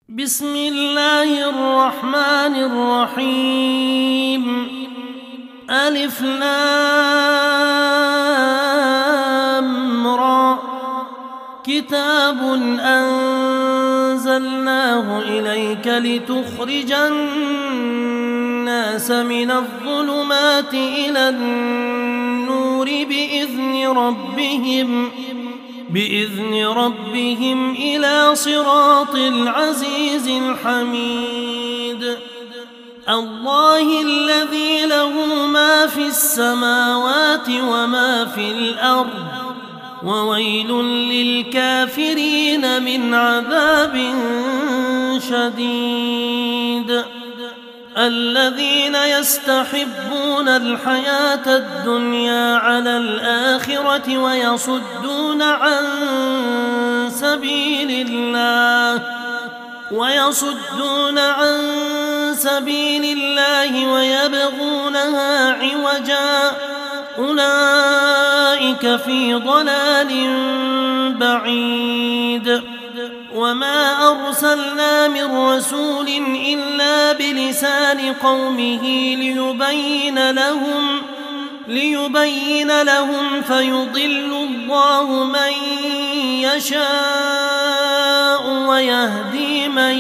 بسم الله الرحمن الرحيم. ألف لام را. كتاب أنزلناه إليك لتخرج الناس من الظلمات إلى النور بإذن ربهم إلى صراط العزيز الحميد. الله الذي له ما في السماوات وما في الأرض، وويل للكافرين من عذاب شديد. الذين يستحبون الحياة الدنيا على الآخرة ويصدون عن سبيل الله ويبغونها عوجا، أولئك في ضلال بعيد. وما أرسلنا من رسول إلا بلسان قومه ليبين لهم فيضل الله من يشاء ويهدي من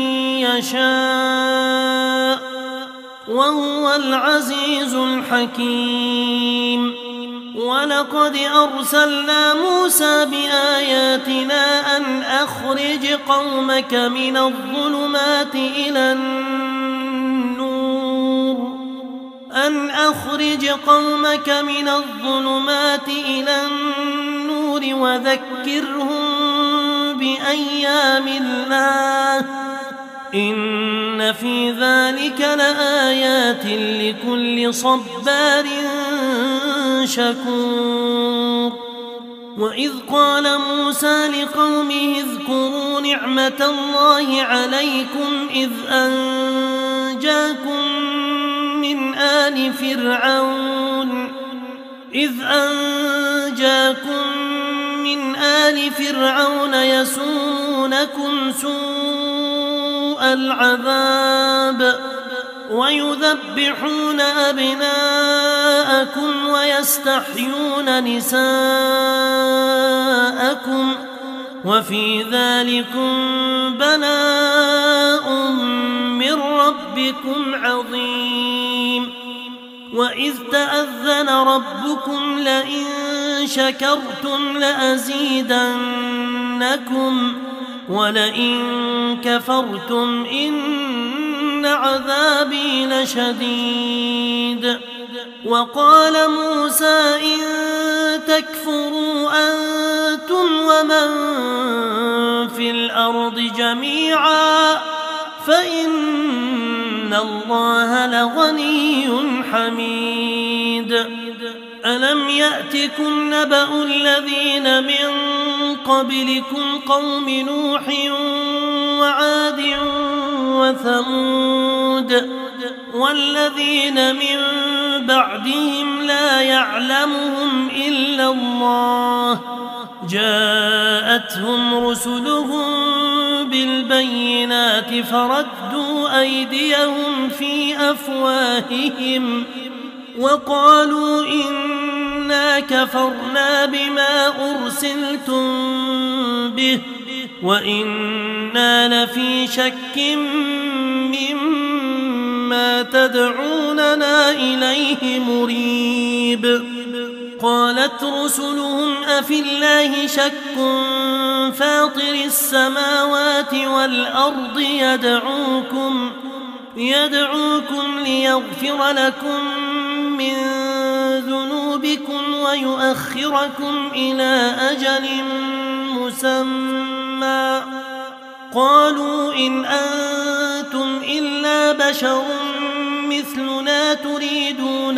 يشاء، وهو العزيز الحكيم. ولقد أرسلنا موسى بآياتنا أن أخرج قومك من الظلمات إلى النور وذكرهم بأيام الله، إن في ذلك لآيات لكل صبار شكور. وإذ قال موسى لقومه اذكروا نعمة الله عليكم إذ أنجاكم من آل فرعون يسومونكم سوء العذاب ويذبحون أبناءكم ويستحيون نساءكم، وفي ذلكم بلاء من ربكم عظيم. وإذ تأذن ربكم لئن شكرتم لأزيدنكم ولئن كفرتم إن عذابي لشديد. وقال موسى إن تكفروا أنتم ومن في الأرض جميعا فإن الله لغني حميد. ألم يأتكم نبأ الذين من قبلكم قوم نوح وعاد وثمود والذين من بعدهم لا يعلمهم إلا الله، جاءتهم رسلهم بالبينات فردوا أيديهم في أفواههم وقالوا إنا كفرنا بما أرسلتم به وإنا لفي شك مما تدعوننا إليه مريب. قالت رسلهم أفي الله شك فاطر السماوات والأرض يدعوكم ليغفر لكم من ذنوبكم ويؤخركم إلى أجل مسمى، قالوا إن أنتم إلا بشر مثلنا تريدون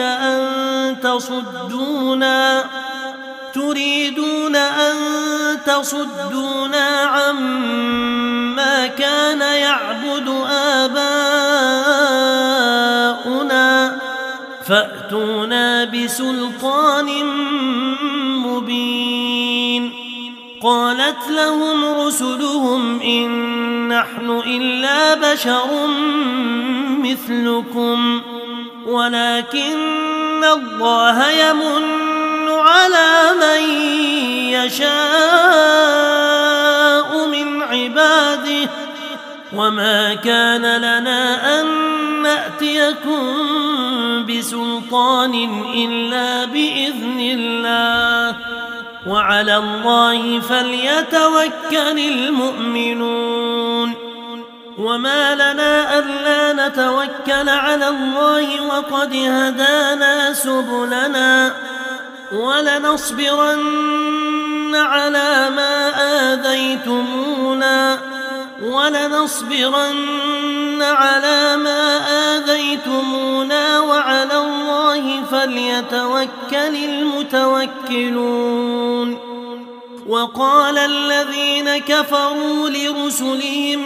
أن تصدونا عما كان يعبد آباؤنا فأتونا بسلطان مبين. قالت لهم رسلهم إن نحن إلا بشر مثلكم ولكن الله يمن على من يشاء من عباده وما كان لنا أن نأتيكم بسلطان إلا بإذن الله وعلى الله فليتوكل المؤمنون وما لنا ألا نتوكل على الله وقد هدانا سبلنا ولنصبرن على ما آذيتمونا وعلى الله فليتوكل المتوكلون وقال الذين كفروا لرسلهم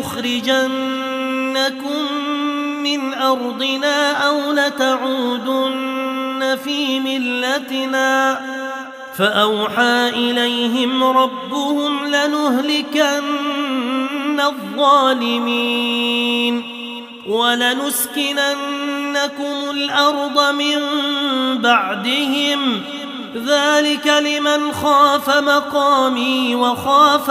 لنخرجنكم من أرضنا أو لتعودن في ملتنا فأوحى إليهم ربهم لنهلكن الظالمين ولنسكننكم الأرض من بعدهم ذلك لمن خاف مقامي وخاف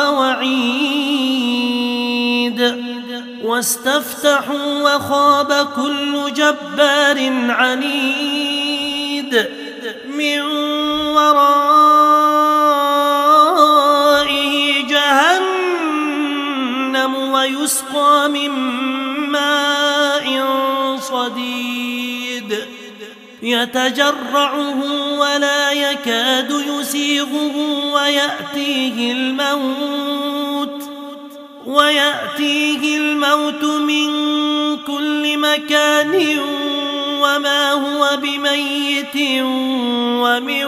وعيد واستفتحوا وخاب كل جبار عنيد من ورائه جهنم ويسقى من ماء صديد يتجرعه ولا يكاد يسيغه ويأتيه الموت من كل مكان وما هو بميت ومن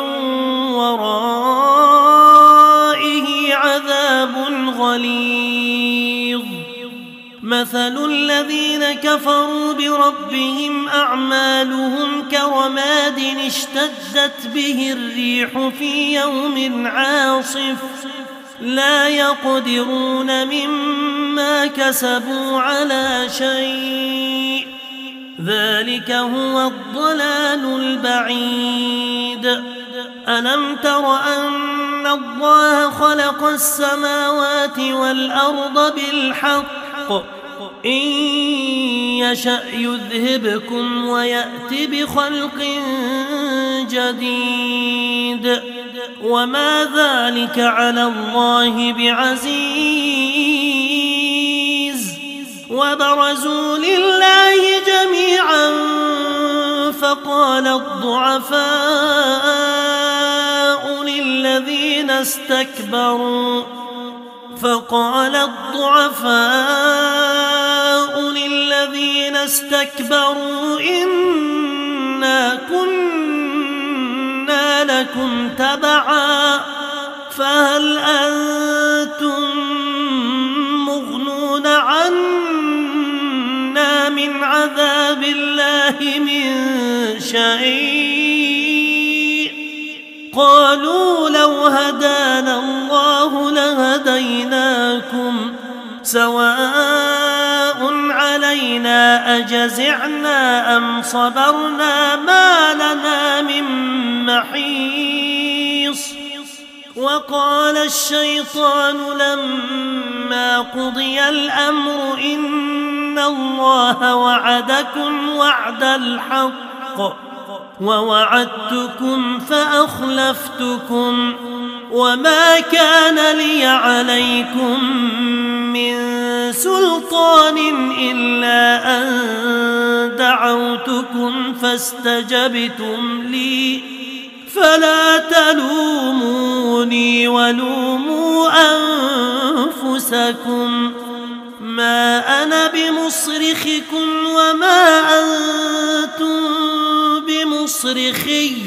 ورائه عذاب غليظ مثل الذين كفروا بربهم أعمالهم كرماد اشتدت به الريح في يوم عاصف لا يقدرون مما كسبوا على شيء ذلك هو الضلال البعيد ألم تر أن الله خلق السماوات والأرض بالحق إن يشأ يذهبكم ويأت بخلق جديد وما ذلك على الله بعزيز وبرزوا لله جميعا فقال الضعفاء للذين استكبروا إنا كنا لكم تبعا فهل أنتم مغنون عنا من عذاب الله من شيء قالوا لو هدانا الله لهديناكم سواء علينا أجزعنا أم صبرنا ما لنا من محيص وقال الشيطان لما قضي الأمر إن الله وعدكم وعد الحق ووعدتكم فأخلفتكم وما كان لي عليكم من سلطان إلا أن دعوتكم فاستجبتم لي فلا تلوموني ولوموا أنفسكم ما أنا بمصرخكم وما أنتم بمصرخي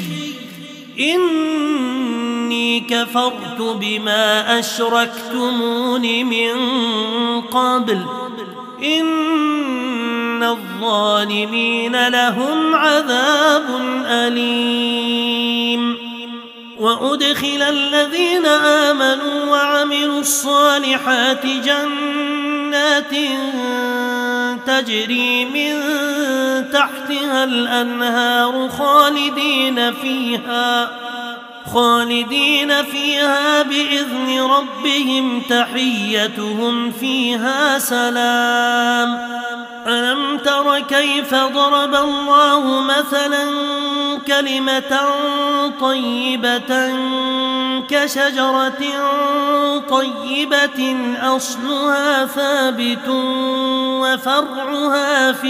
إني كفرت بما أشركتمون من قبل إن الظالمين لهم عذاب أليم وأدخل الذين آمنوا وعملوا الصالحات جنات جنات تجري من تحتها الأنهار خالدين فيها بإذن ربهم تحيتهم فيها سلام. ألم تر كيف ضرب الله مثلا كلمة طيبة كشجرة طيبة أصلها ثابت وفرعها في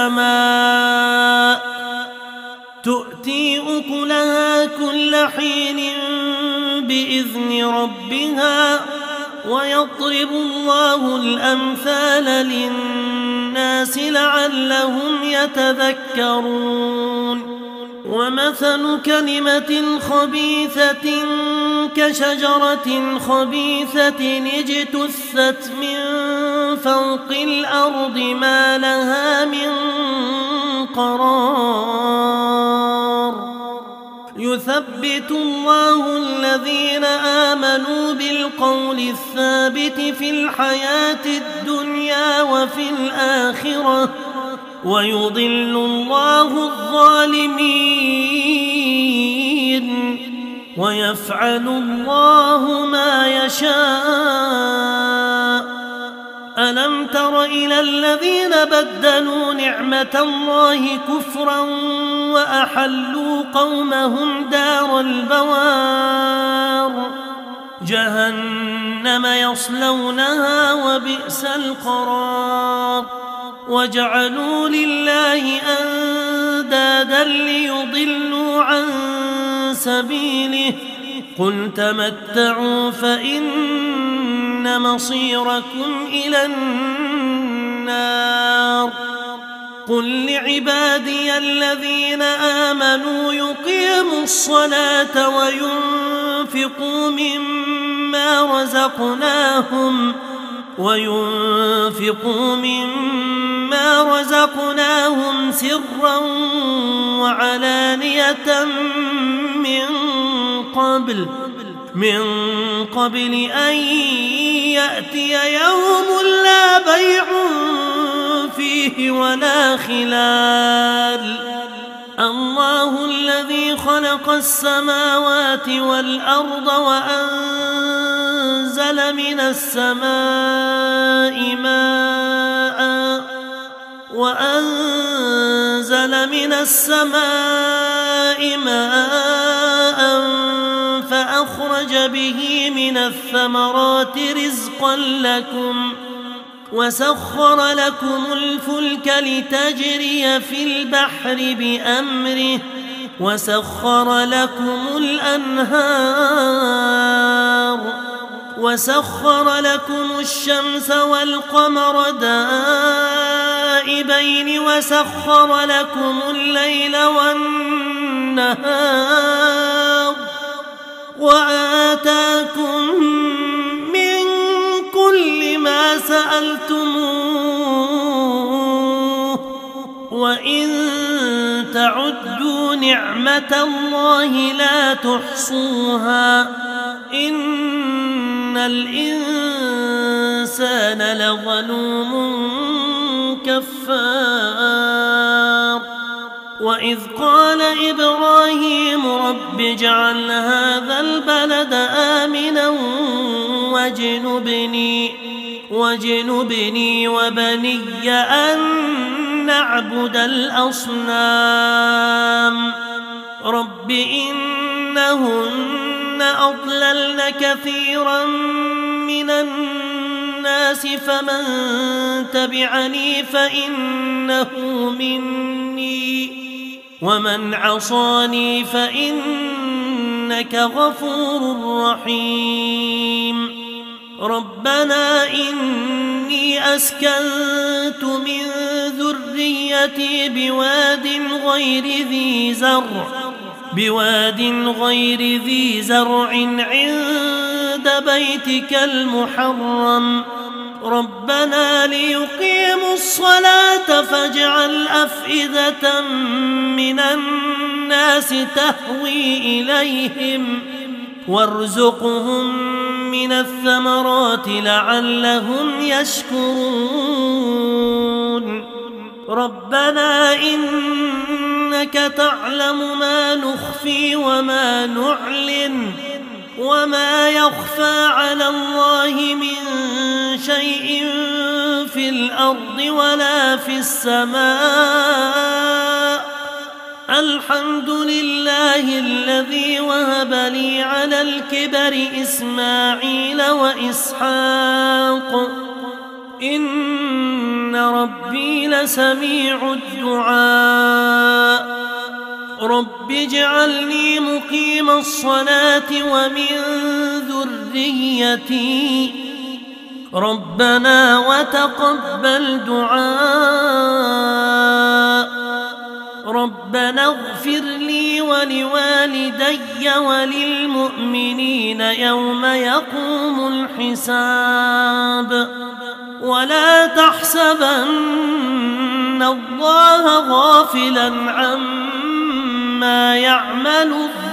السماء تؤتي أكلها كل حين بإذن ربها ويضرب الله الأمثال للناس لعلهم يتذكرون. ومثل كلمة خبيثة كشجرة خبيثة اجتثت من فوق الأرض ما لها من قرار. يثبت الله الذين آمنوا بالقول الثابت في الحياة الدنيا وفي الآخرة ويضل الله الظالمين ويفعل الله ما يشاء. ألم تر إلى الذين بدلوا نعمة الله كفرا وأحلوا قومهم دار البوار جهنم يصلونها وبئس القرار. وجعلوا لله أندادا ليضلوا عن سبيله قل تمتعوا فإن مصيركم إلى النار. قل لعبادي الذين آمنوا يقيموا الصلاة وينفقوا مما رزقناهم سرا وعلانية من قبل أن يأتي يوم لا بيع فيه ولا خلال. الله الذي خلق السماوات والأرض وأنزل من السماء ماء فأخرج به من الثمرات رزقا لكم وسخر لكم الفلك لتجري في البحر بأمره وسخر لكم الأنهار وسخر لكم الشمس والقمر دائبين وسخر لكم الليل والنهار وآتاكم من كل ما سألتموه وإن تعدوا نعمة الله لا تحصوها إن الإنسان لظلوم كفار. وإذ قال إبراهيم رب اجعل هذا البلد آمنا واجنبني وبني أن نعبد الأصنام. رب إنهن أضللن كثيرا من الناس فمن تبعني فإنه مني ومن عصاني فإنك غفور رحيم. ربنا إني أسكنت من ذريتي بواد غير ذي زرع عند بيتك المحرم ربنا ليقيموا الصلاة فاجعل أفئدة من الناس تهوي إليهم وارزقهم من الثمرات لعلهم يشكرون ربنا إنك تعلم ما نخفي وما نعلن وما يخفى على الله من شيء في الأرض ولا في السماء الحمد لله الذي وهب لي على الكبر إسماعيل وإسحاق إن ربي لسميع الدعاء رب اجعلني مقيم الصلاة ومن ذريتي ربنا وتقبل دعاء ربنا اغفر لي ولوالدي وللمؤمنين يوم يقوم الحساب ولا تحسبن الله غافلا عما يعمل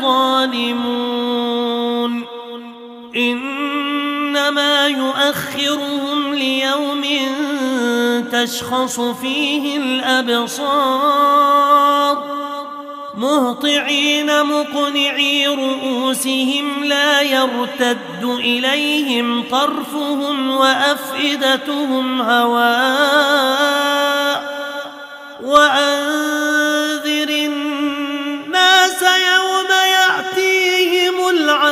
الظالمون إنما يؤخرهم ليوم تشخص فيه الأبصار مهطعين مقنعي رؤوسهم لا يرتد إليهم طرفهم وأفئدتهم هواء وأنذر الناس يوم يأتيهم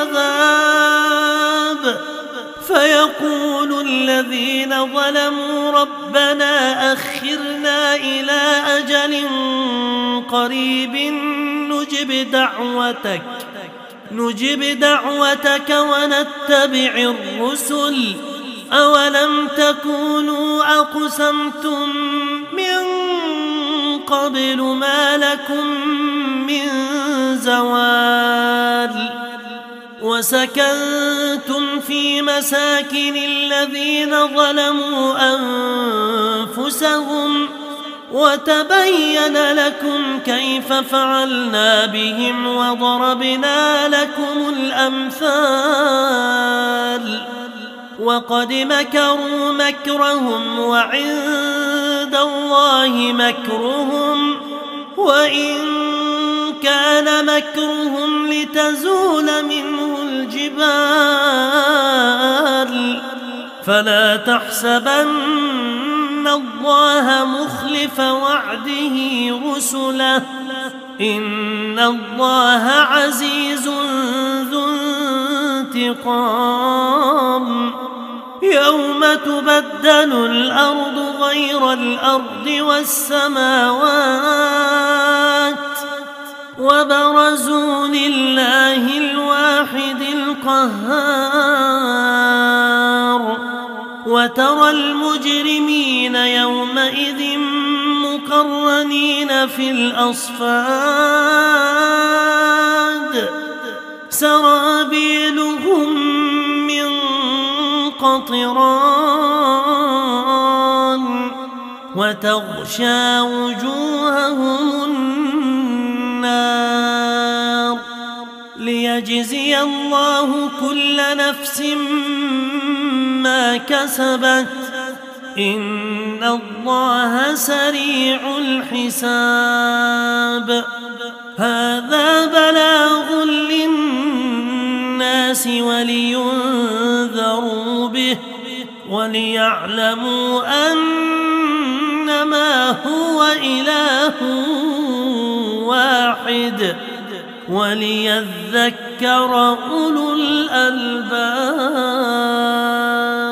العذاب فيقول الذين ظلموا ربنا أخرنا إلى أجل قريب نجب دعوتك ونتبع الرسل أولم تكونوا أقسمتم من قبل ما لكم من زوال وسكنتم في مساكن الذين ظلموا أنفسهم وتبين لكم كيف فعلنا بهم وضربنا لكم الأمثال وقد مكروا مكرهم وعند الله مكرهم وإن كان مكرهم لتزول منه الجبال فلا تحسبن الله مخلف وعده رسله إن الله عزيز ذو انتقام يوم تبدل الأرض غير الأرض والسماوات وبرزوا لله الواحد القهار وترى المجرمين يومئذ مقرنين في الأصفاد سرابيلهم من قطران وتغشى وجوههم النار ليجزي الله كل نفس ما كسبت إن الله سريع الحساب هذا بلاغ للناس ولينذروا به وليعلموا أنما هو إله واحد وليذكر أولو الألباب.